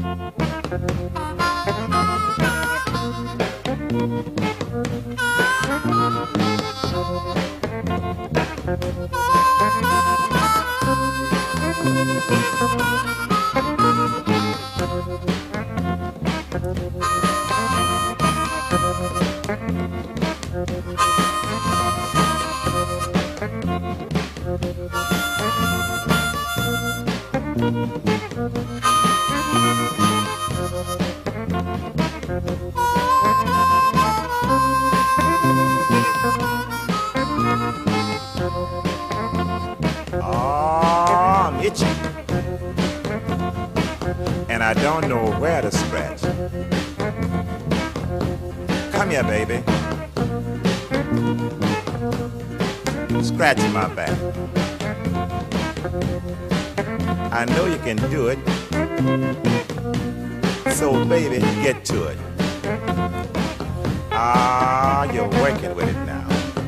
Oh, I'm itching, and I don't know where to scratch. Come here, baby. Scratch my back. I know you can do it. So, baby, get to it. Ah, you're working with it now.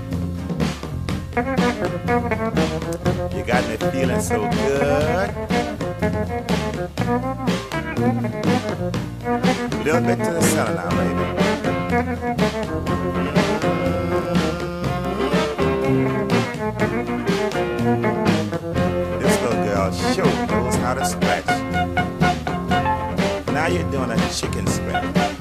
You got me feeling so good. A little bit to the center now, baby. This little girl sure knows how to scratch. Now you're doing a chicken scratch.